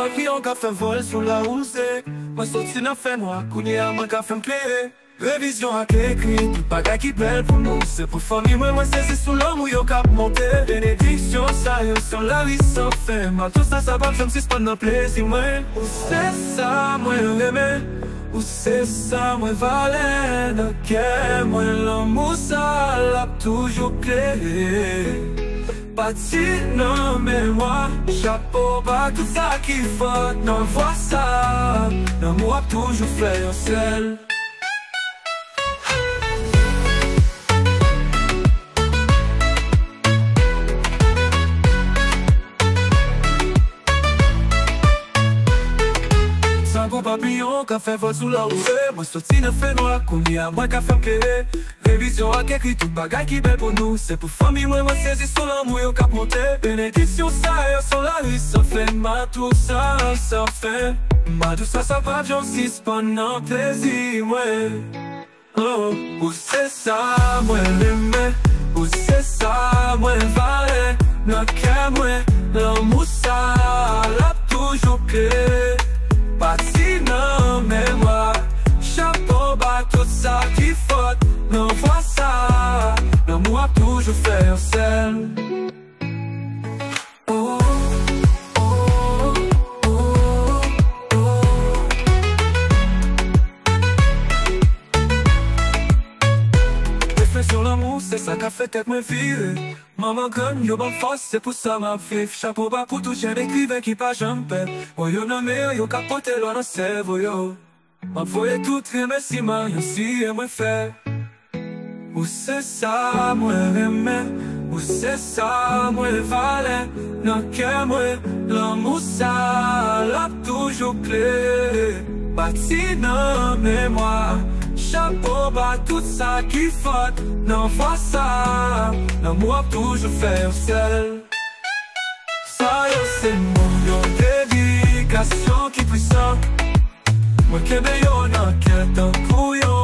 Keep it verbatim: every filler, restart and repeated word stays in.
papillon ka fe vol sou la rouse. Mwen soti nan fe noa, kounye a mwen ka fe mple. Revision ak ekri, tout bagay ki bel pou nou. Se pou fami mwen mwen sezi sou l'om ou yo kap monte. Benediksyon sa yo son la ri san fe. Ma tout sa sa bab jom si span nan plezi mwen. Ou se sa mwen reme, ou se sa mwen vale. Nan ke mwen l'amou sa lap toujou kle. Pati nan mèmwa, chapeau ba tout sa ki fote. Nan vwa sa, nan mou ap toujou fè yon sel. Papillon ka fe vol sou la rouse. Mwen soti nan fe noa, kouni a mwen ka fe mple. Revision ak ekri, tout bagay ki bel pou nou. Se pou fami mwen mwen sezi sou l'amou yo kap monte. Benediksyon sa yo son la ri san fe. Ma tout sa san fe. Ma tout sa sa pa jom si span nan plezi mwen. Oh, ou se sa mwen reme, ou se sa mwen vale. Nan ke mwen l'amou sa lap toujou kle. Pati nan mèmwa, chapeau ba tout sa ki fote. Nan vwa sa, nan mou ap toujou fè yon sel. Oh, oh, oh, oh. Refleksyon l'amou, se sa ka fè tèt mwen vire. Maman kon yo ban fos, se pou sa ma viv. Chapeau ba pou tou jen ekriven ki pa jan pep. O yo nan me yo kapote lo nan sevo yo. Ma voye tout remesiman yon si e mwen fe. Ou se sa mwen reme, ou se sa mwen vale. Nan ke mwen l'amou sa lap toujou kle. Pati nan mèmwa, chapeau ba tout sa ki fote. Nan vwa sa, nan mou ap toujou fè yon sel. Sa yo se moun yon dedikasyon ki pwisan. Mwen kebe yo nan kel tan pou yo.